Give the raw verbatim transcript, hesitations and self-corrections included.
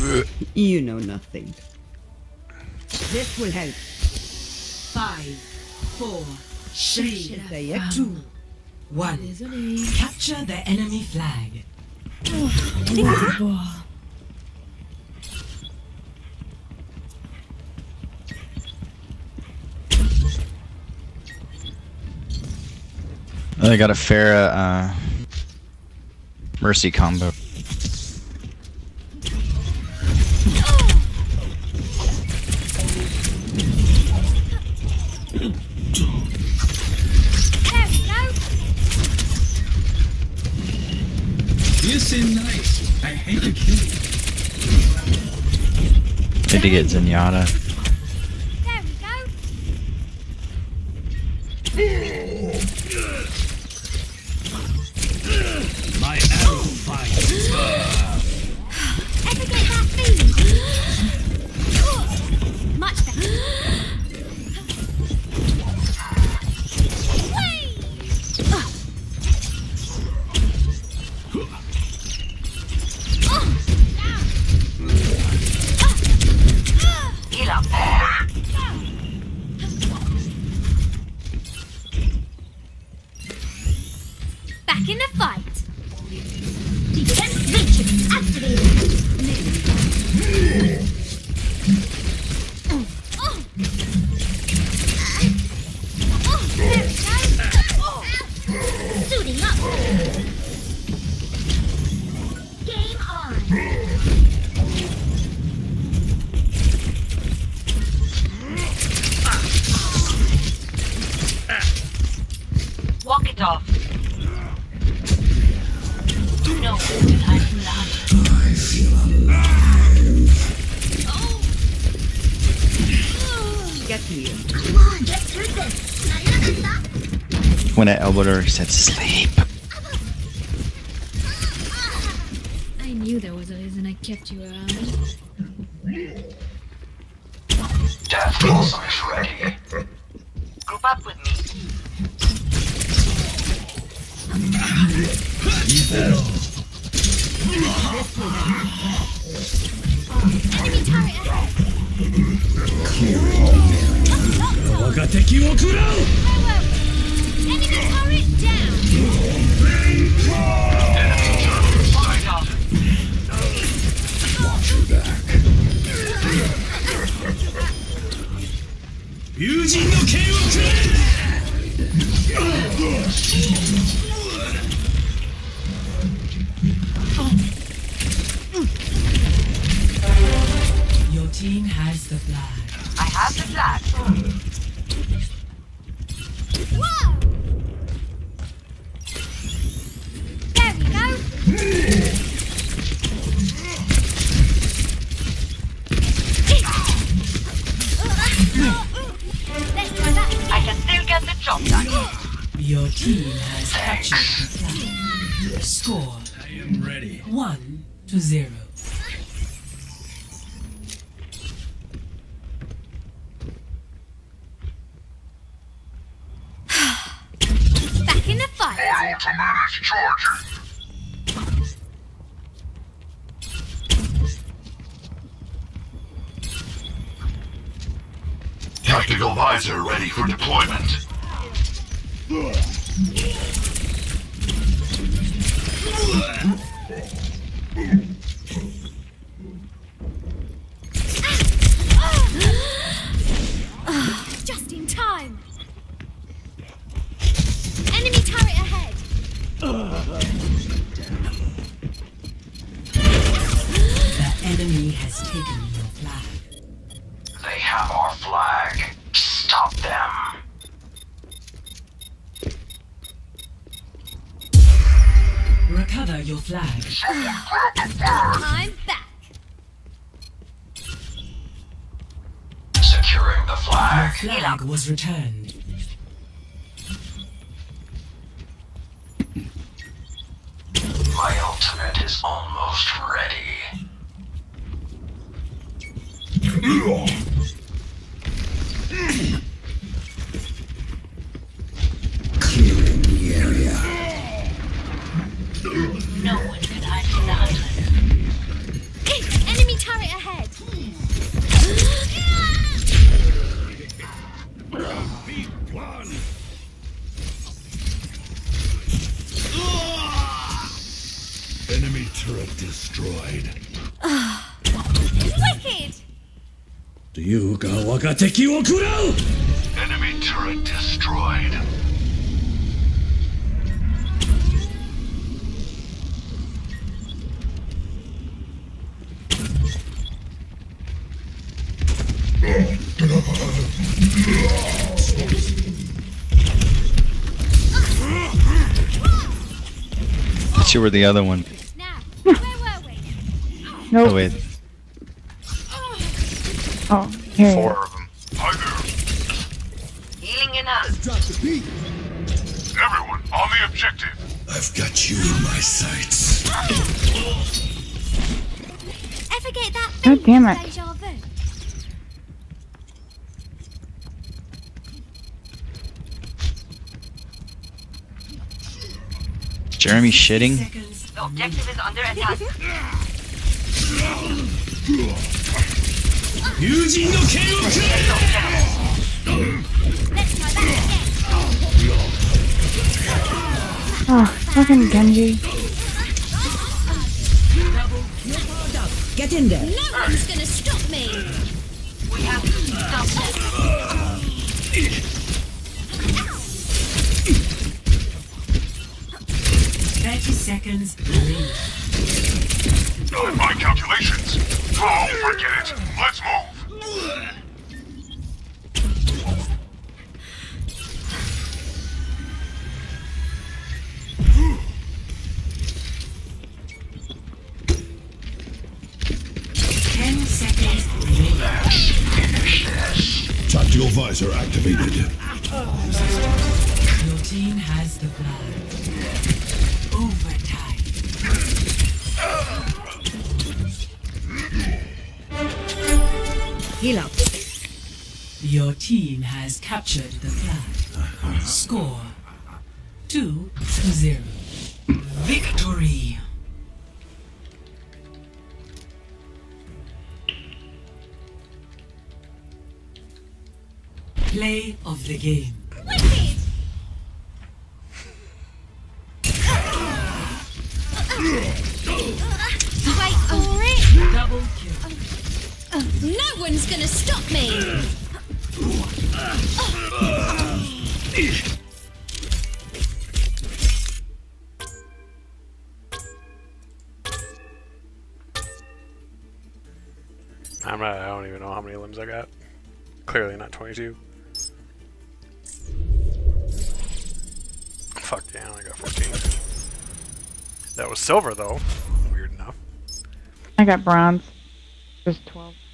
You know nothing. This will help. Five, four, three, two, one. Capture the enemy flag. They got a fair uh, mercy combo. You seem nice. I hate to kill you. Need to get Zenyatta. My arrow finds. Ever get that feeling? Much better. Get up there. Back in the fight. Defense matrix activated. Oh, there we go. Suiting up. Game on. Walk it off. No, I I feel alive. Get here. Come on, get through this. When I elbowed her, he said, sleep. I knew there was a reason I kept you around. Death Blossom is ready. Group up with me. Enemy turret ahead. 我が敵を食らう Enemy turret down. Watch your back. 友人の剣をくれ Your team has the flag. I have the flag. Whoa! There we go. Let's try that. I can still get the job done. Your team has captured the flag. Score I am ready. one to zero. Back in the fight. Automatic charger. Tactical visor ready for deployment. Just in time. Enemy turret ahead. The enemy has taken your flag. They have our flag. Stop them. Recover your flag. I'm back. Securing the flag. Your flag was returned. My ultimate is almost ready. Clearing the area. No one can hide from the hunter. Enemy turret destroyed. Wicked! Enemy turret destroyed. Let's see where the other one. Now, where were we? Nope. Oh wait, Oh, here you four go. of them. Hi there. Healing enough. Everyone, on the objective. I've got you in my sights. Ever get that God feeling damn of it. deja vu? Jeremy shitting. Seconds. The objective is under attack. Let's try that again. Oh, fucking Genji. Get in there. No one's gonna stop me. We have to stop them. Thirty seconds. Not in my calculations. Oh, forget it. Let's move. Ten seconds. Let's finish this. Tactical visor activated. Your team has the flag. Overtime. Heal up. Your team has captured the flag. Score two to zero. Victory. Play of the game. Wicked! Wait for it! Double kill. No one's gonna stop me! I'm not, I don't even know how many limbs I got. Clearly not twenty-two. Fuck yeah, I only got fourteen. That was silver though. Weird enough. I got bronze. Just twelve.